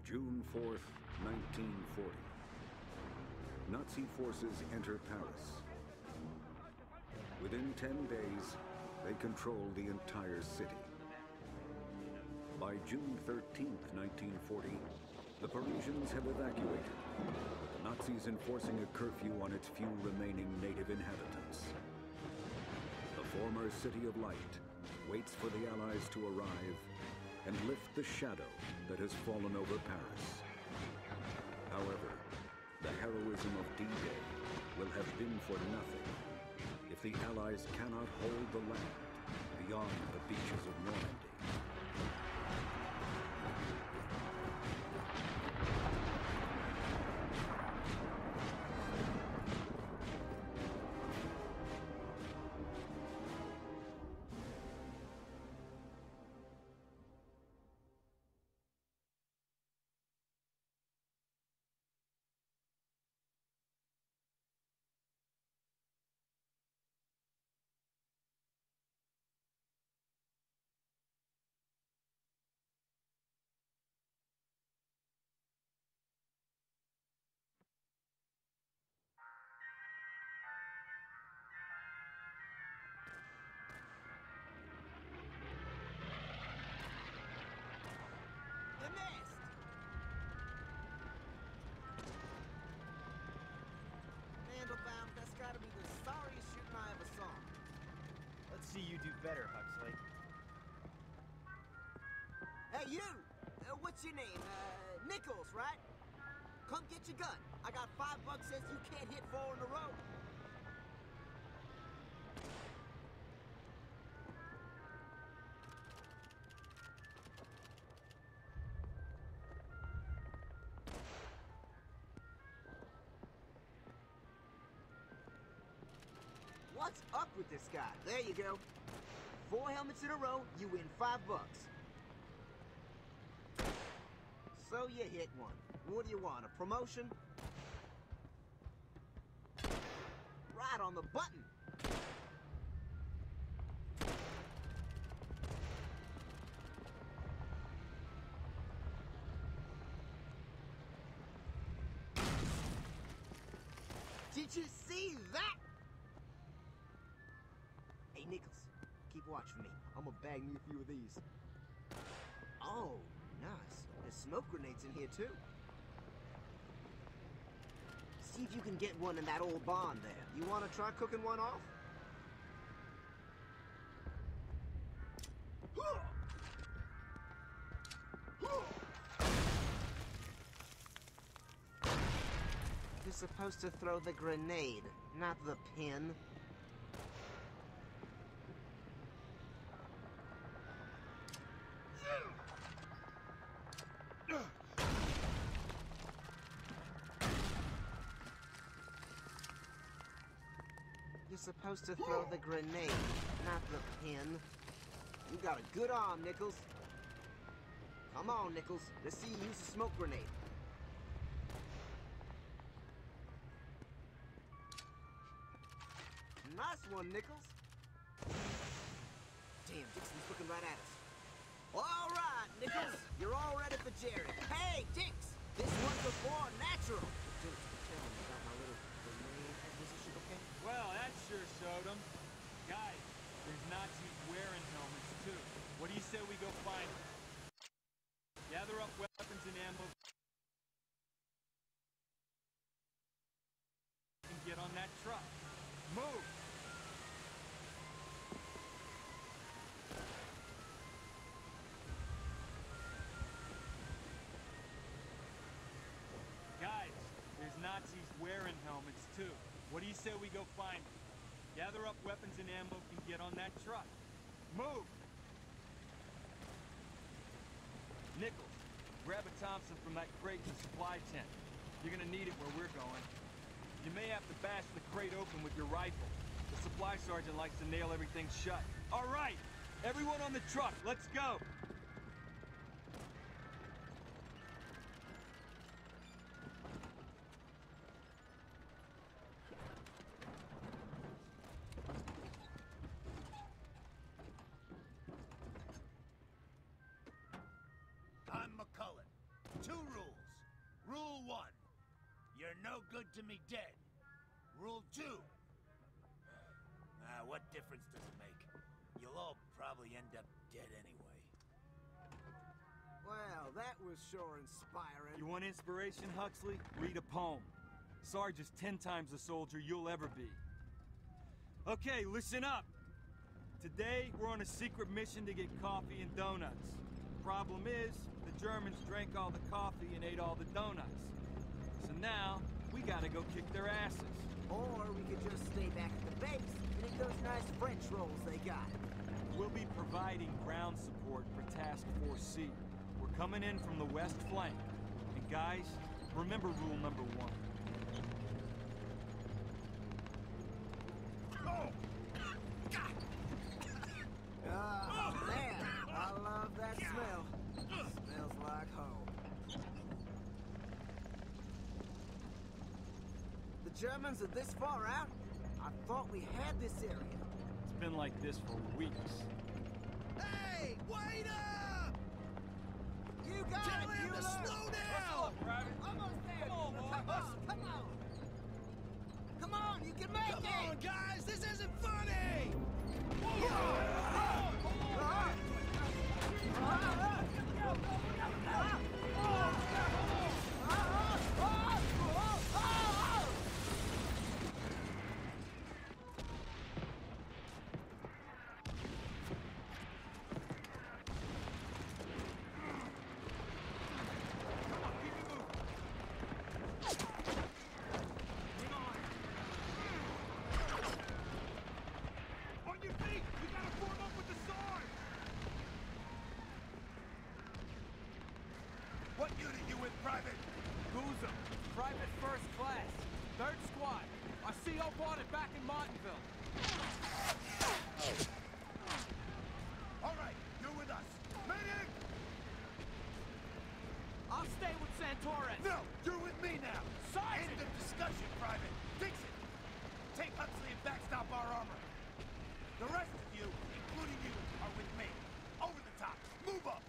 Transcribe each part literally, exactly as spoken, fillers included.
June fourth, nineteen forty. Nazi forces enter Paris. Within ten days, they control the entire city. By June thirteenth, nineteen forty, the Parisians have evacuated, with the Nazis enforcing a curfew on its few remaining native inhabitants. The former City of Light waits for the Allies to arrive and lift the shadow that has fallen over Paris. However, the heroism of D-Day will have been for nothing if the Allies cannot hold the land beyond the beaches of Normandy. See you do better, Huxley. Hey, you! Uh, what's your name? Uh, Nichols, right? Come get your gun. I got five bucks says you can't hit four in a row. What's up with this guy? There you go. Four helmets in a row, you win five bucks. So you hit one. What do you want, a promotion? Right on the button. Did you see that? Hey, Nichols, keep watch for me. I'm gonna bag me a few of these. Oh, nice. There's smoke grenades in here, too. See if you can get one in that old barn there. You wanna try cooking one off? You're supposed to throw the grenade, not the pin. You're supposed to throw the grenade, not the pin. You got a good arm, Nichols. Come on, Nichols. Let's see you use a smoke grenade. Nice one, Nichols. Damn, Dixon's looking right at us. All right, Nichols. You're all ready for Jerry. Hey, Dix! This one's a four natural. Dix, tell me about my little grenade acquisition, okay? Well, that sure showed them. Guys, there's Nazis wearing helmets, too. What do you say we go find them? Gather up weapons and ammo and get on that truck. Move! Guys, there's Nazis wearing helmets, too. What do you say we go find them? Gather up weapons and ammo and get on that truck. Move! Nichols, grab a Thompson from that crate in the supply tent. You're gonna need it where we're going. You may have to bash the crate open with your rifle. The supply sergeant likes to nail everything shut. All right! Everyone on the truck, let's go! I'm McCullen. two rules. Rule one, you're no good to me dead. Rule two, ah, what difference does it make? You'll all probably end up dead anyway. Well, that was sure inspiring. You want inspiration, Huxley? Read a poem. Sarge is ten times the soldier you'll ever be. Okay, listen up. Today, we're on a secret mission to get coffee and donuts. Problem is, the Germans drank all the coffee and ate all the donuts. So now, we gotta go kick their asses. Or we could just stay back at the base and eat those nice French rolls they got. We'll be providing ground support for Task Force C. We're coming in from the west flank. And guys, remember rule number one. Oh, man, I love that smell. Smells like home. The Germans are this far out? I thought we had this area. It's been like this for weeks. Hey, wait up! You got Tell it, him to Bueller. slow down! Almost there. Come on, boy. Come on, come on. Come on, you can make Come it. on, guys, this isn't funny! On your feet! We gotta form up with the sword! What unit you with, Private? Guzum, Private First Class, Third Squad. I C O bought it back in Martinville. All right, you're with us. Medic! I'll stay with Santorez. No, you're with me now. Sergeant! End of discussion, Private. Dixon, take Huxley and backstop our armor. The rest of you, including you, are with me. Over the top. Move up.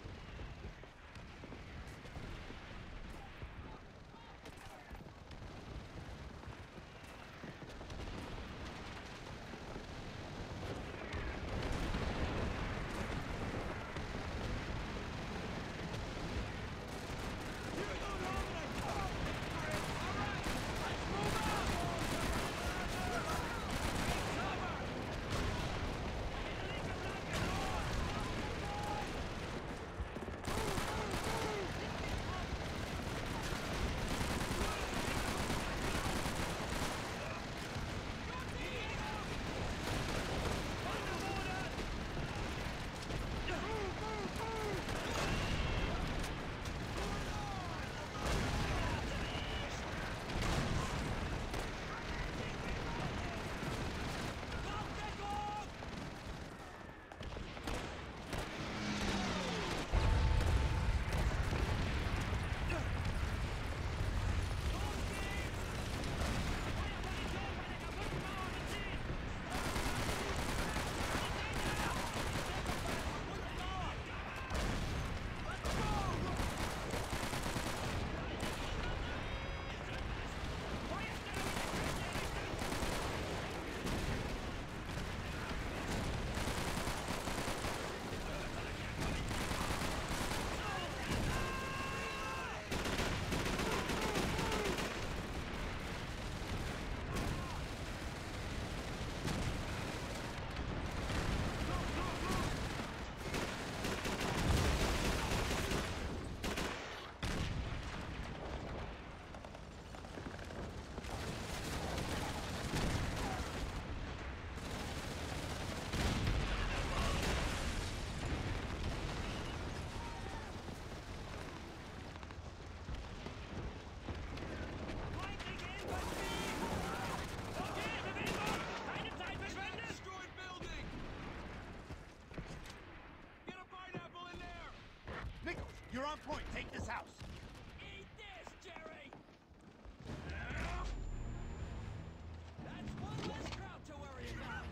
You're on point. Take this house. Eat this, Jerry! That's one less crowd to worry about.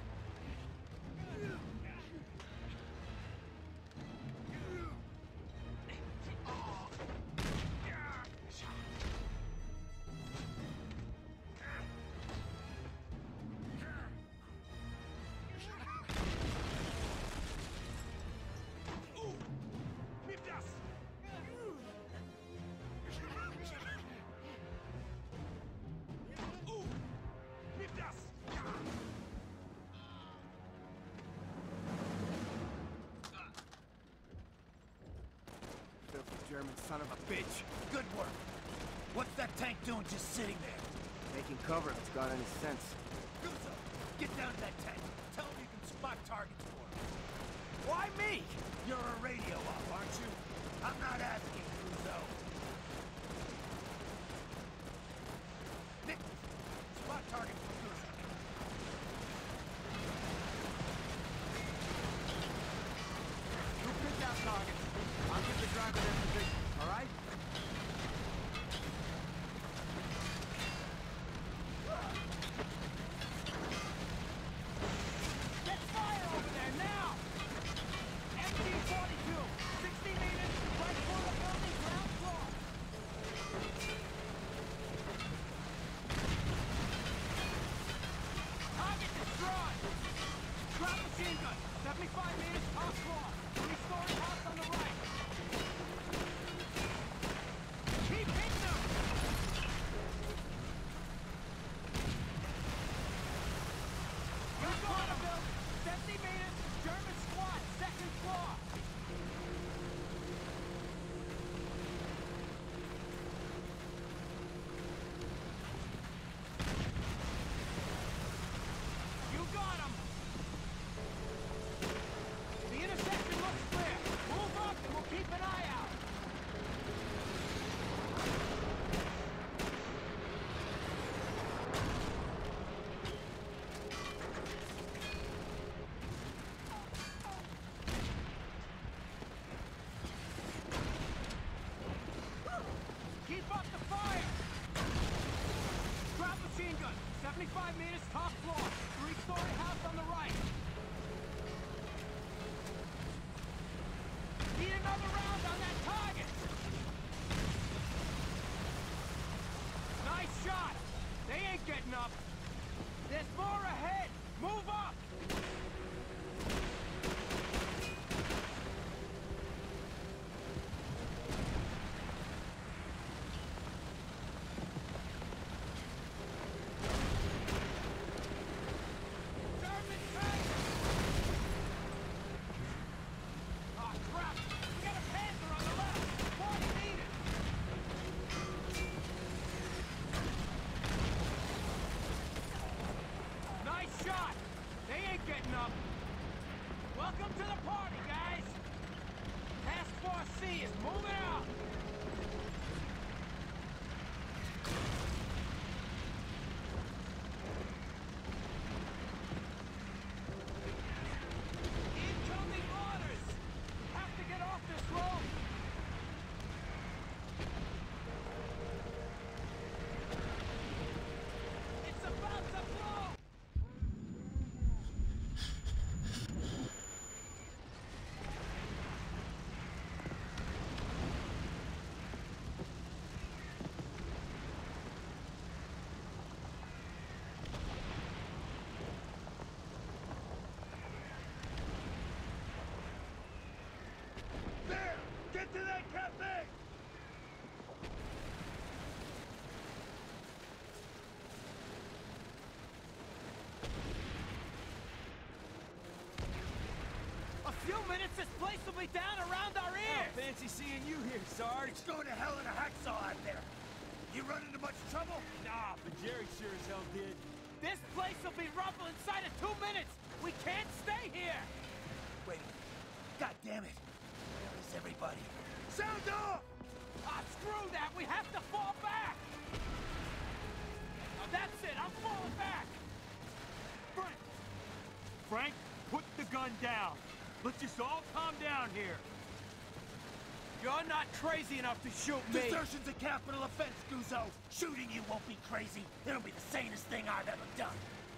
German son of a bitch. Good work. What's that tank doing just sitting there? Taking cover if it's got any sense. Guzzo, get down to that tank. Tell him you can spot targets for him. Why me? You're a radio op, aren't you? I'm not asking, Guzzo. Nick, spot targets for Guzzo. You pick out targets. I'll give the driver their position, all right? Get fire over there, now! M G forty-two, sixty meters, right for the building, ground floor. Target destroyed! Drop machine gun, seventy-five meters, top floor. Three-story house on the right. Keep hitting them! You got him, Bill! seventy meters, German squad, second floor. You got him! The intersection looks clear. Move up and we'll keep an eye out. Keep up the fire! Drop machine gun, seventy-five meters, top floor. Three-story house on the right. Need another round on that target! Nice shot! They ain't getting up! There's more ahead! Move up! German tank! Ah, crap! We got a Panther on the left! forty meters! Nice shot! They ain't getting up! Welcome to the party, guys! Task Force C is moving out! Incoming orders! We have to get off this road! It's about to blow! There! Get to that cafe! A few minutes, this place will be down around our ears! Fancy seeing you here, Sarge. It's going to hell in a hacksaw out there. You run into much trouble? Nah, but Jerry sure as hell did. This place will be rubble inside of two minutes! We can't stay here! Wait. God damn it. Where is everybody? Sound off! Ah, screw that! We have to fall back! Now that's it! I'm falling back! Frank! Frank, put the gun down. Let's just all calm down here. You're not crazy enough to shoot me! Desertion's a capital offense, Guzzo. Shooting you won't be crazy. It'll be the sanest thing I've ever done.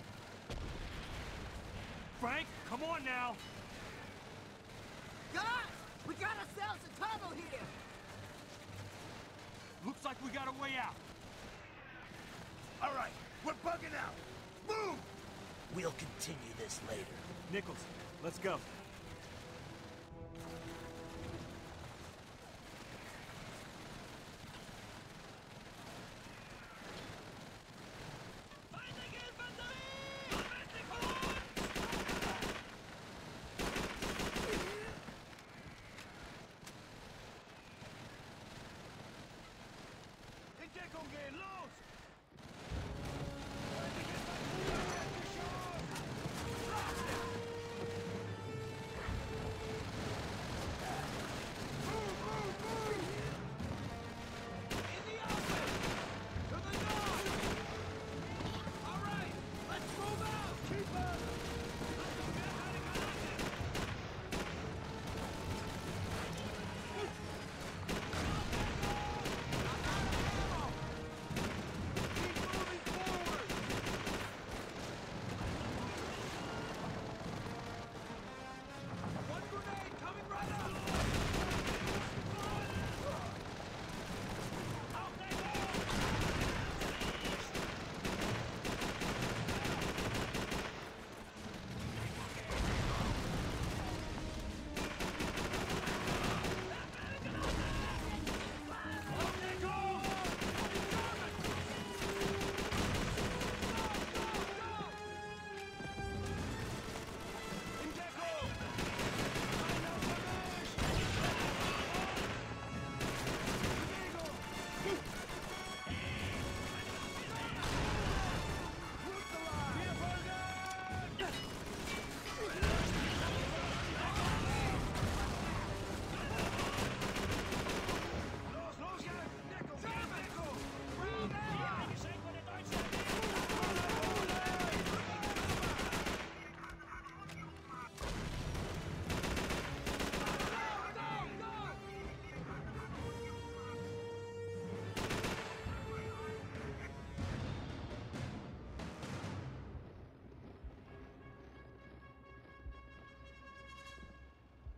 Frank, come on now. Guys, we got ourselves a tunnel here. Looks like we got a way out. All right, we're bugging out. Move! We'll continue this later. Nichols, let's go.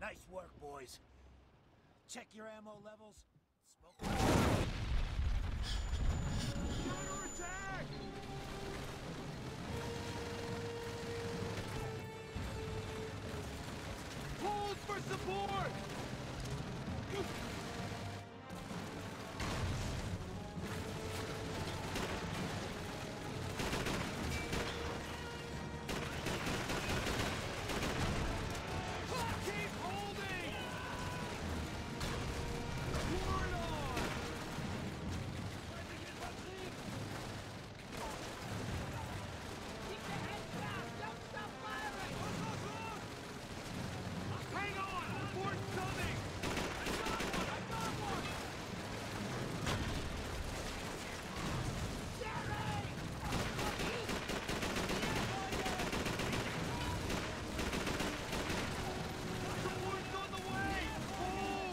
Nice work, boys. Check your ammo levels. Smoke. Counterattack! Hold for support! Keep holding! Ward on! Keep your heads down! Don't stop firing! Hang on! Fort coming! I got one! I got one! Jerry! Swords on the way! Hold!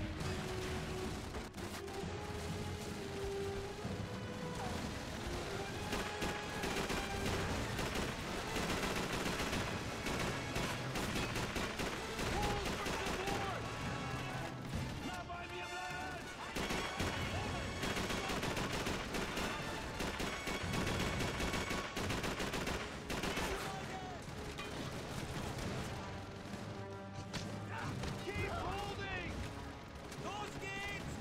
Hold for support! Keep holding! Those gates!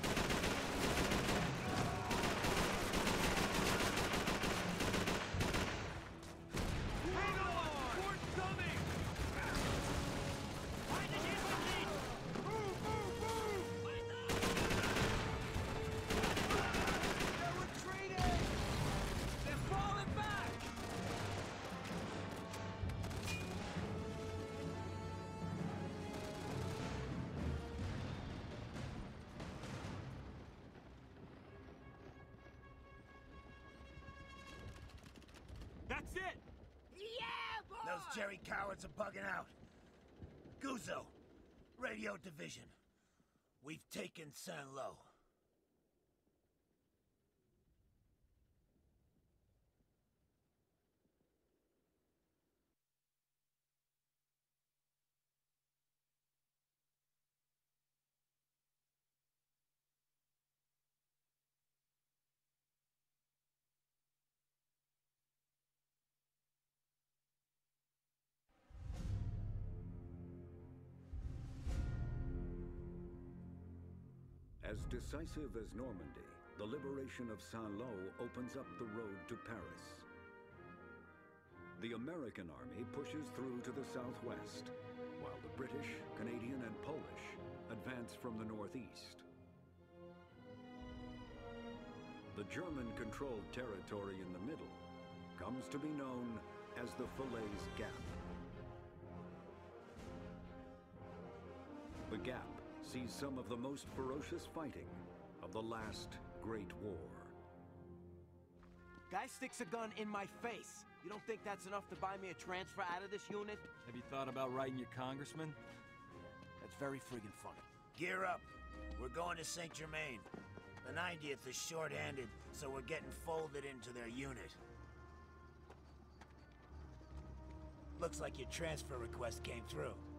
Hang on! Fort coming! Move, move, move! They're retreating! They're falling back! That's it! Yeah, boy! Those Jerry cowards are bugging out. Guzzo, Radio Division. We've taken Saint-Lô. As decisive as Normandy, the liberation of Saint-Lô opens up the road to Paris. The American army pushes through to the southwest, while the British, Canadian, and Polish advance from the northeast. The German-controlled territory in the middle comes to be known as the Falaise Gap. The Gap sees some of the most ferocious fighting of the last Great War. Guy sticks a gun in my face. You don't think that's enough to buy me a transfer out of this unit? Have you thought about writing your congressman? That's very friggin' funny. Gear up. We're going to Saint Germain. The ninetieth is short-handed, so we're getting folded into their unit. Looks like your transfer request came through.